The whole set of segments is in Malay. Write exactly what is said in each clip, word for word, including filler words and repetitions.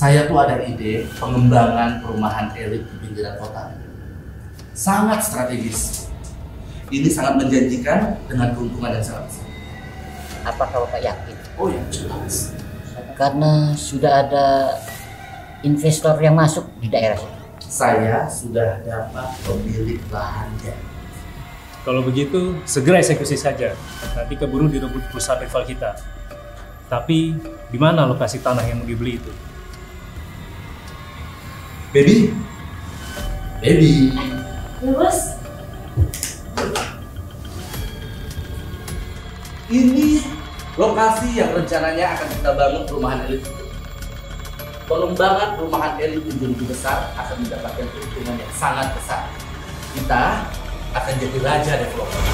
Saya tuh ada ide pengembangan perumahan elit di pinggiran kota. Sangat strategis. Ini sangat menjanjikan dengan keuntungan yang sangat besar. Apakah Bapak yakin? Oh ya, jelas. Karena sudah ada investor yang masuk di daerah sini. Saya sudah dapat pemilik lahannya. Kalau begitu, segera eksekusi saja. Nanti keburu direbut perusahaan rival kita. Tapi, di mana lokasi tanah yang mau dibeli itu? Baby? Baby? Ya bos. Ini lokasi yang rencananya akan kita bangun perumahan elit. Pengembangan perumahan elit menjadi lebih besar akan mendapatkan keuntungan yang sangat besar. Kita akan jadi raja developer.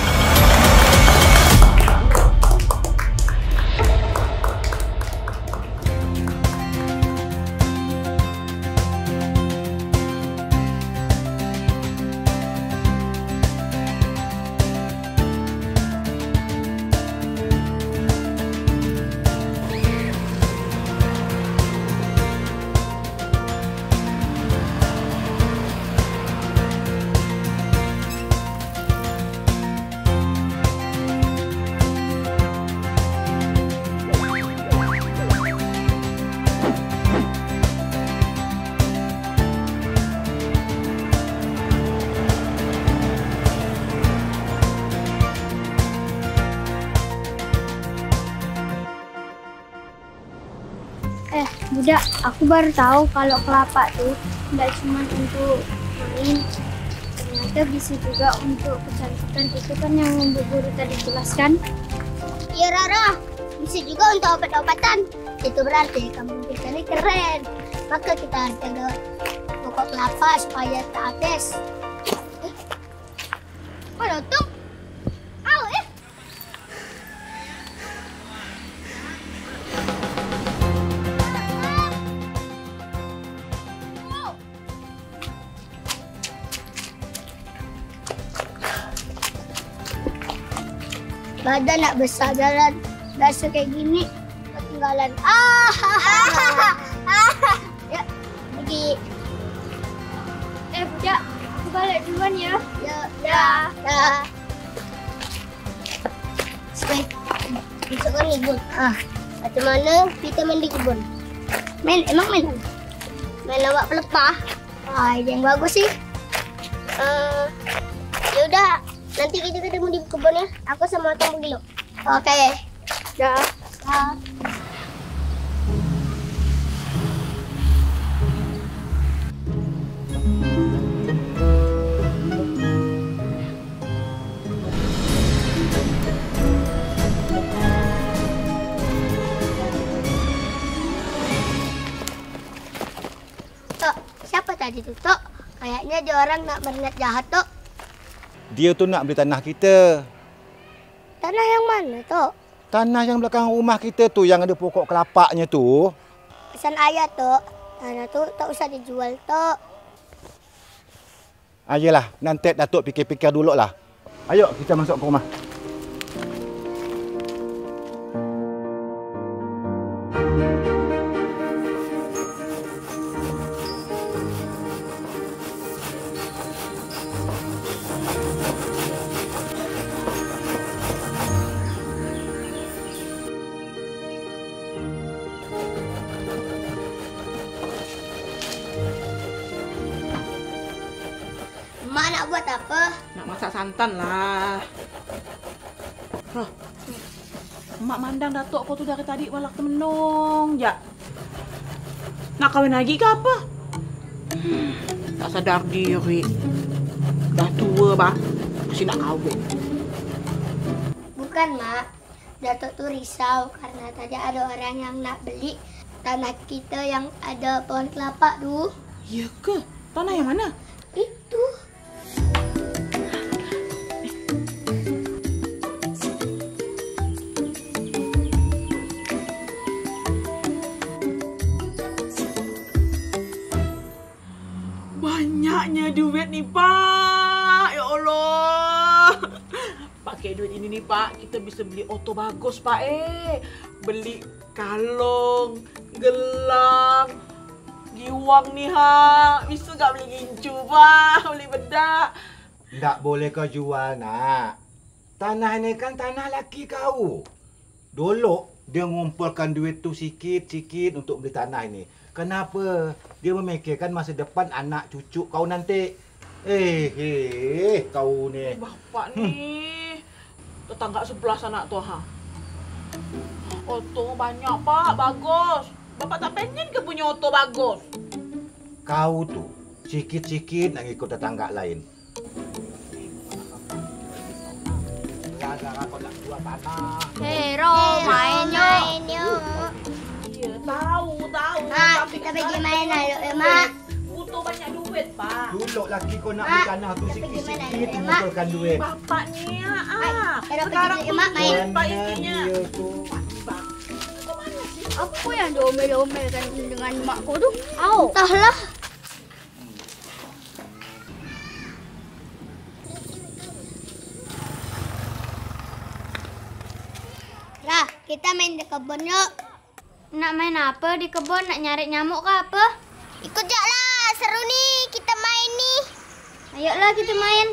Eh, Budak, aku baru tahu kalau kelapa tuh nggak cuma untuk main, ternyata bisa juga untuk kecantikan. Itu kan yang Bu Guru tadi jelaskan. Iya Rara, bisa juga untuk obat-obatan. Itu berarti kampung kita ini keren. Maka kita harus jaga pokok kelapa supaya tak habis. Eh, mana tuh? Au eh. Badan nak besar jalan biasa kayak gini ketinggalan. Ah, ya pergi. Eh, Budak, aku balik duluan ya. Ya, ya, ya. Baik, besok kan kebun. Ah, macam mana kita main di kebun? Main, emang main? Main lawak pelepah. Ah, ide yang bagus sih. Uh, ya udah. Nanti kita ketemu di kebun ya. Aku sama Tom pergi lo. Oke. Ya. Ya. Tok, siapa tadi tuh, Tok? Kayaknya dia orang nak berniat jahat, Tok. Dia tu nak beli tanah kita. Tanah yang mana, Tok? Tanah yang belakang rumah kita tu, yang ada pokok kelapanya tu. Pesan ayah, Tok. Tanah tu tak usah dijual, Tok. Ayolah, nanti Datuk fikir-fikir dulu lah. Ayo, kita masuk ke rumah. Mak nak buat apa? Nak masak santan lah. Roh, Mak mandang Datuk kau tu dari tadi walak temenong ya. Nak kawin lagi ke apa? Hmm, tak sadar diri. Dah tua bah, masih nak kawin. Bukan, Mak. Datuk tu risau karena tadi ada orang yang nak beli tanah kita yang ada pohon kelapa tu. Ya ke? Tanah yang mana? Itu. Banyaknya duit nih, Pak. Ya Allah. Pakai duit ini nih, Pak, kita bisa beli auto bagus, Pak. Eh, beli kalung, gelang, bagi uang nih, ha. Bisa gak beli gincu, Pak? Beli bedak. Nggak boleh kau jual, nak. Tanah ini kan tanah laki kau. Dulu dia ngumpulkan duit tu sikit-sikit untuk beli tanah ini. Kenapa? Dia memikirkan masa depan anak cucu kau nanti. Eh, eh, kau ni. Bapak nih, tetangga sebelah sana tuh, ha. Oto banyak, Pak. Bagus. Bapak tak pengen ke punya oto bagus? Kau tu sikit-sikit nak ikut tetangga lain. Gara-gara kau nak jual tanah. Hero, main yuk. Iya, tahu, tahu. Mak, Tapi kita kan pergi sekarang main butuh ayo, ya, duit. Mak. Butuh banyak duit, Pak. Dulu laki kau nak Mak, beli tanah tu kita pergi mana, sikit-sikit ya, Mak? mengumpulkan duit. Bapak nih, ah. Ayo, Sekarang pergi, tuh Mak, main. duit, Pak, intinya. Dia tu. Apa yang diomel-omelkan dengan makku tuh? Au. Entahlah. Lah, kita main di kebun yuk. Nak main apa di kebun? Nak nyari nyamuk ke apa? Ikut jak lah, seru nih kita main nih. Ayolah kita main.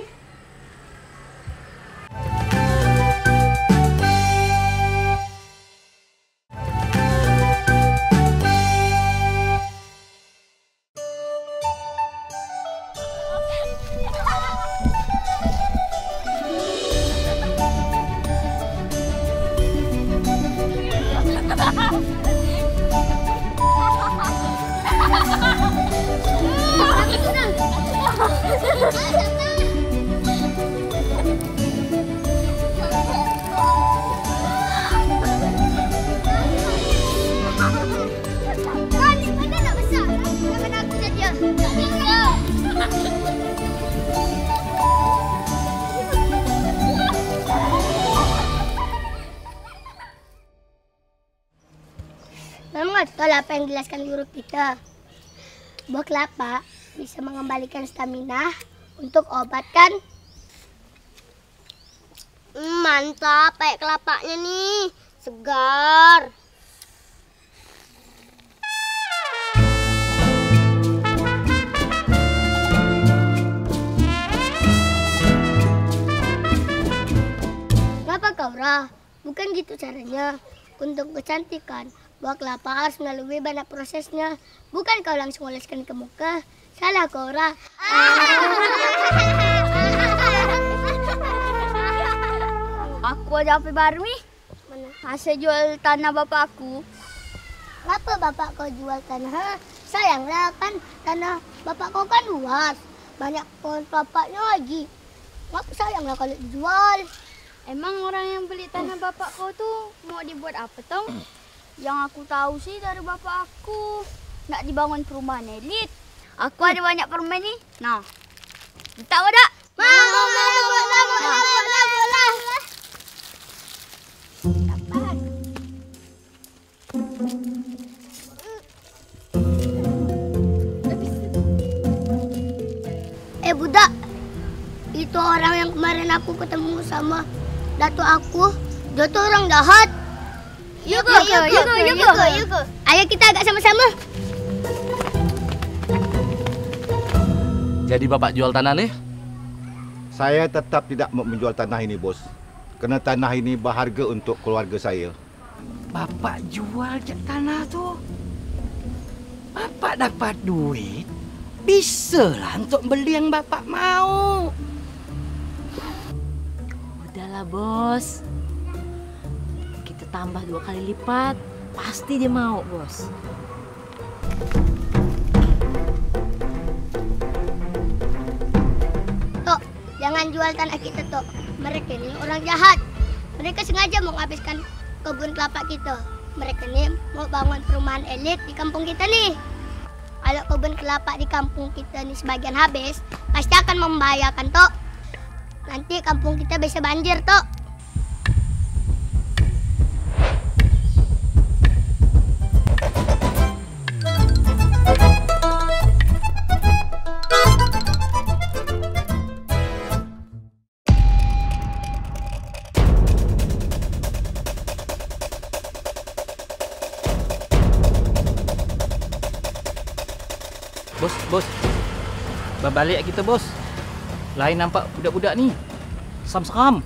Memang betul apa yang dijelaskan guru kita. Buah kelapa bisa mengembalikan stamina untuk obat kan? Hmm, mantap, kayak kelapanya nih, segar. Ngapa kau, Ra? Bukan gitu caranya. Untuk kecantikan, buah kelapa harus melalui banyak prosesnya. Bukan kau langsung oleskan ke muka. Salah kau, Ra. Aku ada apa baru nih? Mana? Hasil jual tanah bapakku. Ngapa bapak kau jual tanah? Sayanglah kan tanah bapak kau kan luas. Banyak pohon kelapanya lagi. Ngapa sayanglah kalau dijual? Emang orang yang beli tanah bapak kau tuh mau dibuat apa tong? Yang aku tahu sih dari bapak aku nak dibangun perumahan elit. Aku ada banyak permen nih. Nah, tak ada. Mau, mau, mau, mau, mau, mau, mau. Eh budak, itu orang yang kemarin aku ketemu sama datuk aku, dia tuh orang jahat. Yugo, yugo, yugo, yugo, yugo. Ayo kita agak sama-sama. Jadi Bapak jual tanah nih? Saya tetap tidak mau menjual tanah ini, bos. Kerana tanah ini berharga untuk keluarga saya. Bapak jual jak tanah tu. Bapak dapat duit, bisalah untuk beli yang bapak mau. Udahlah bos, kita tambah dua kali lipat, pasti dia mau bos. Tok, jangan jual tanah kita, Tok. Mereka ini orang jahat. Mereka sengaja mau menghabiskan kebun kelapa kita. Mereka ini mau bangun perumahan elit di kampung kita nih. Kalau kebun kelapa di kampung kita nih sebagian habis, pasti akan membahayakan, Tok. Nanti kampung kita bisa banjir, Tok. bos. Berbalik kita, bos. Lain nampak budak-budak ni. Sam-sam.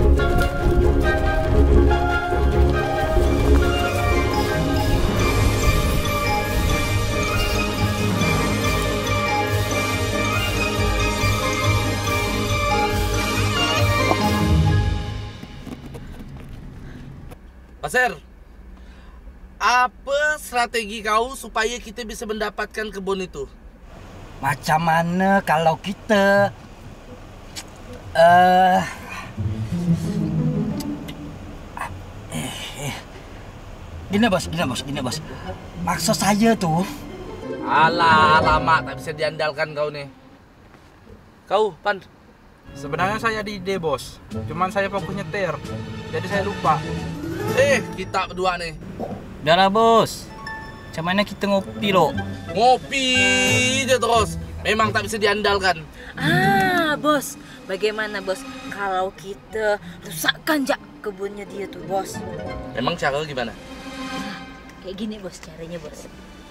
Pasir, apa strategi kau supaya kita bisa mendapatkan kebun itu? Macam mana kalau kita uh, eh, gini bos, gini bos, gini bos. Maksud saya tuh, Alah, lama tak bisa diandalkan kau nih. Kau, Pan? Sebenarnya saya di ide, bos. Cuman saya fokus nyetir, jadi saya lupa. Eh, kita berdua nih. Udahlah, bos. Macam mana kita ngopi, lo? Ngopi aja terus. Memang tak bisa diandalkan. Ah, bos. Bagaimana, bos? Kalau kita rusakkan jak kebunnya dia tuh, bos. Memang cara gimana? Kayak gini, bos. Caranya, bos.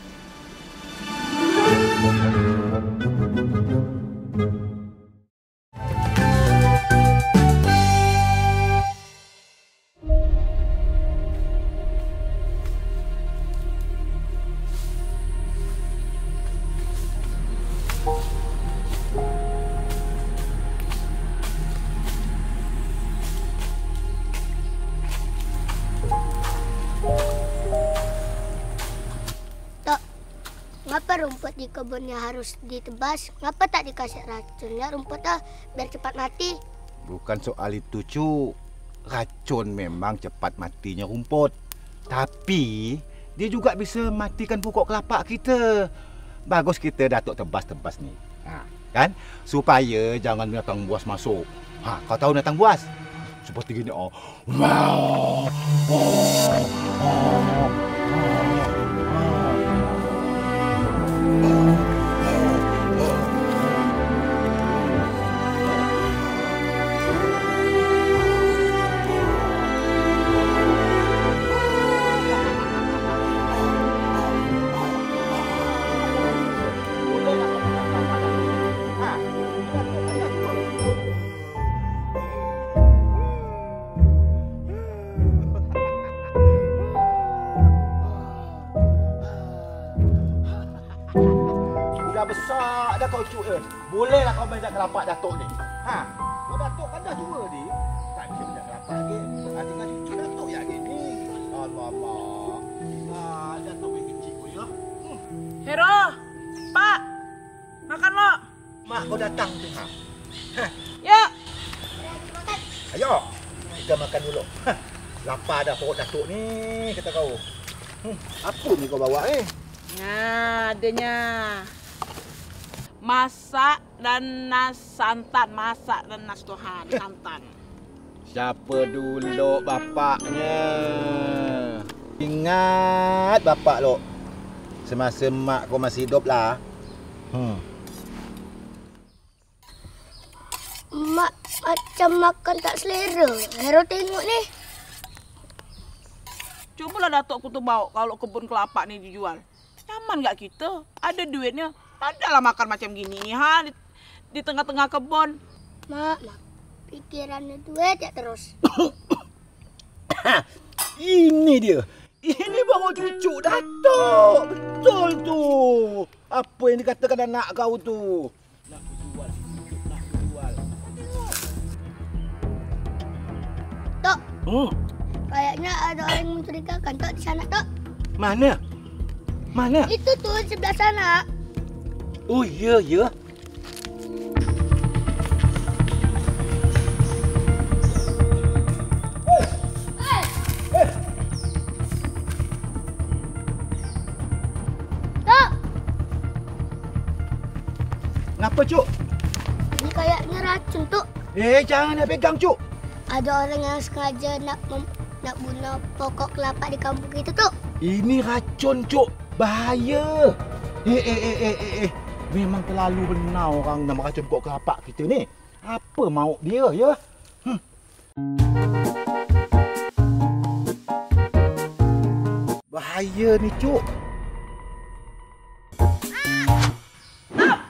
Ngapa rumput di kebunnya harus ditebas? Ngapa tak dikasih racun ya rumput ah, biar cepat mati? Bukan soal itu, Cuk. Racun memang cepat matinya rumput. Tapi dia juga bisa matikan pokok kelapa kita. Bagus kita datuk tebas-tebas ni. Ha, kan? Supaya jangan binatang buas masuk. Ha, kau tahu binatang buas? Seperti gini, oh. Wow. Oh. Oh. Besar dah kau, Cuk. Eh. Bolehlah kau main kelapa Datuk ni. Ha? Kau Datuk kan dah tua ni. Tak bisa main kelapa lagi. Ha, tinggal cucu Datuk yang ni. Alamak. Ah, Datuk main kecil pun ya. Hmm. Hero, Pak, makan lo. Mak kau datang tu. Ha. Ha. Ya. Ayo. Kita makan dulu. Ha. Lapar dah perut Datuk ni, kata kau. Hmm. Apa ni kau bawa eh? Nah, adanya. Masak dan nas santan, masak dan nas Tuhan, santan. Siapa dulu bapaknya? Ingat bapak lo. Semasa mak kau masih hidup lah. Hmm. Mak macam makan tak selera. Hero tengok ni. Cubalah Datuk aku tu bawa kalau kebun kelapa ni dijual. Nyaman gak kita? Ada duitnya. Adalah makan macam gini ha di, di tengah-tengah kebun. Mak, mak pikirannya duit ya terus. Ini dia. Ini bawa cucu Datuk. Betul tu. Apa yang dikatakan anak kau tu? Nak berjual, cucu nak berjual. Tok. Hmm. Kayaknya ada orang yang mencurigakan Tok di sana, Tok. Mana? Mana? Itu tuh sebelah sana. Oh ya, ya. Tok. Kenapa, Cuk? Ini kayaknya racun, Tok. Eh, jangan nak pegang, Cuk. Ada orang yang sengaja nak mem- nak bunuh pokok kelapa di kampung kita, Tok. Ini racun, Cuk. Bahaya. Eh, eh, eh, eh, eh, eh. Memang terlalu benar orang nak meracun pokok kelapa kita ni. Apa mauk dia, ya? Hmm. Bahaya ni, Cuk. Stop!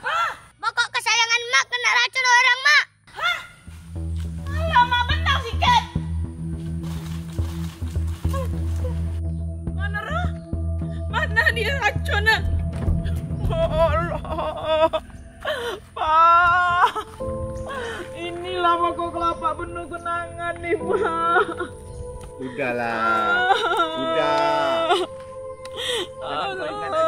Bapak penuh kenangan nih, Pak. Udahlah. Udah. Jangan kau ingat lagi.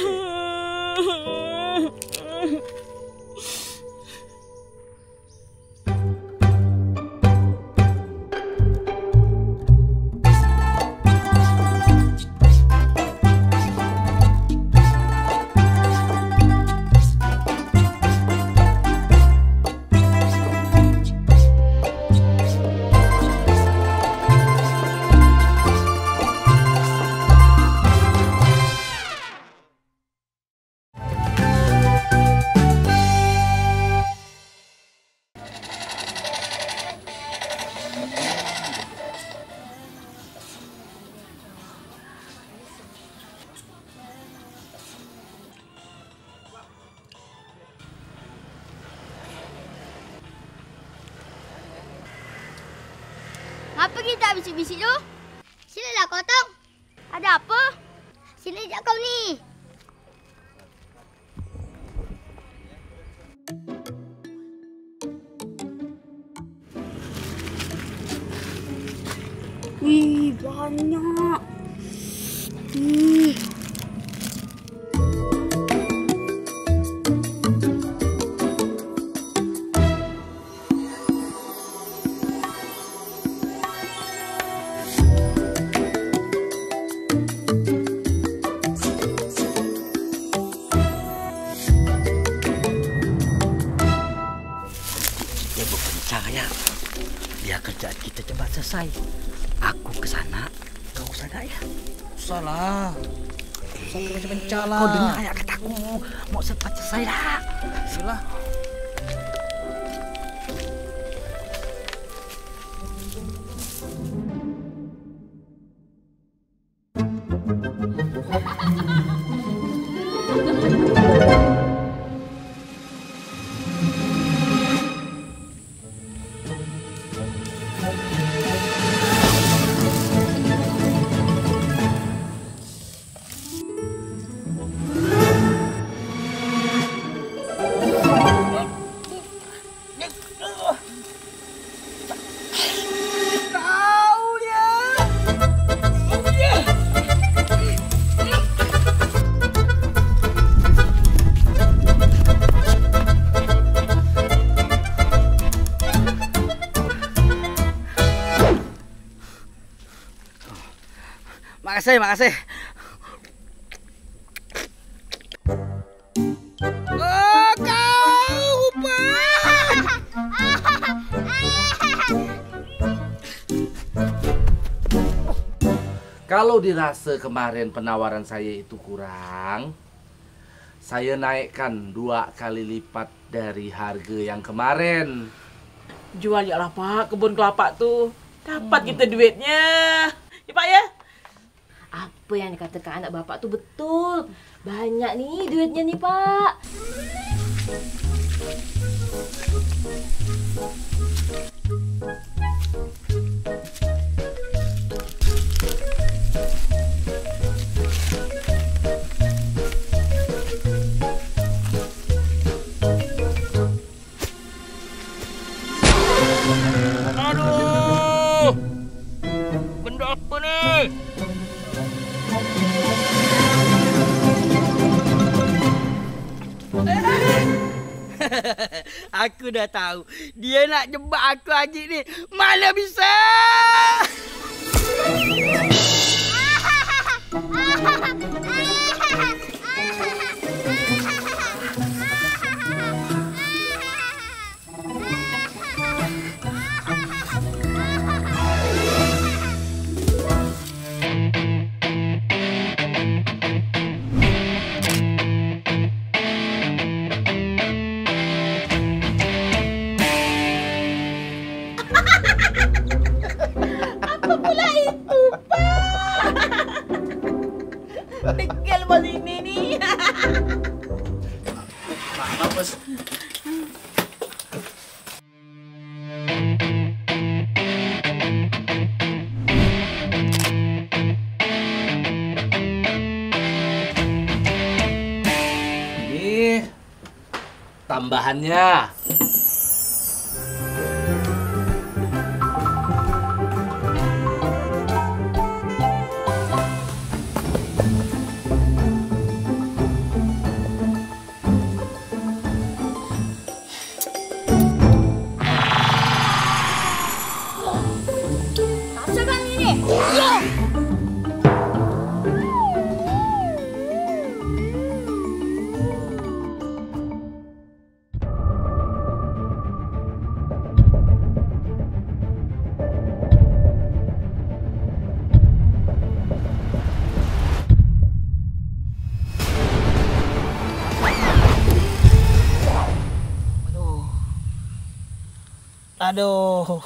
Apa kita bisik-bisik tu? Silalah kau Tong. Ada apa? Sini sekejap kau ni. Wih, banyak. Ih. Cahaya, biar kerjaan kita cepat selesai. Aku ke sana, kau sana ya. Salah. Saya macam mencala. Kau dengar ayat kataku, mau cepat selesai dah. Salah. Makasih, makasih. Oh, kau rupa. Kalau dirasa kemarin penawaran saya itu kurang, saya naikkan dua kali lipat dari harga yang kemarin. Jual ya lah Pak, kebun kelapa tuh. Dapat kita duitnya. Ya Pak ya? Apa yang dikatakan anak bapak tuh betul. Banyak nih duitnya nih Pak. Aduh, benda apa nih? Aku dah tahu. Dia nak jebak aku Haji ni. Mana bisa? Apa pula itu, Pak? Degil bos ini nih. Maaf, Bos. Ini tambahannya. Aduh.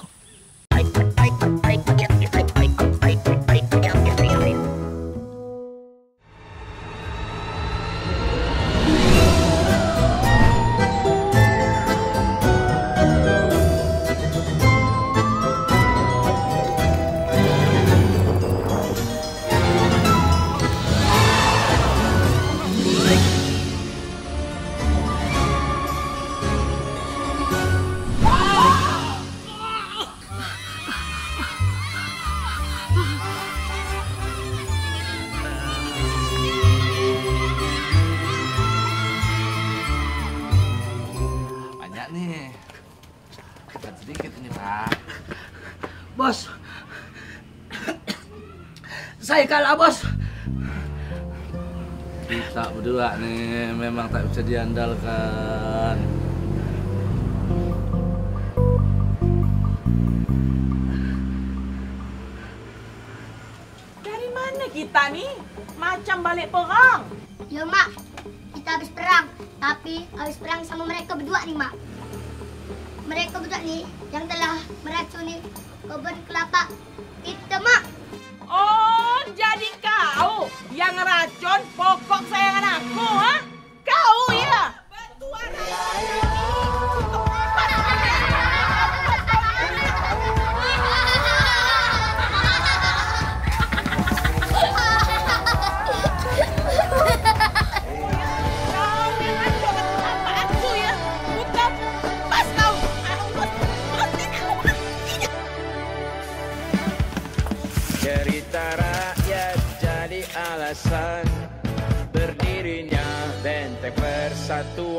Banyak nih. Bukan sedikit ini, Pak. Bos, saya kalah, Bos. Kita berdua nih memang tak bisa diandalkan. Dari mana kita nih? Macam balik perang. Ya, Mak. Kita habis perang. Tapi habis perang sama mereka berdua nih, Mak. Mereka berdua nih yang telah meracuni kebun kelapa kita, Mak. Oh, jadi kau yang racun pokok sayangan aku, ha? Kau ya? Cerita rakyat jadi alasan berdirinya Benteng Persatuan.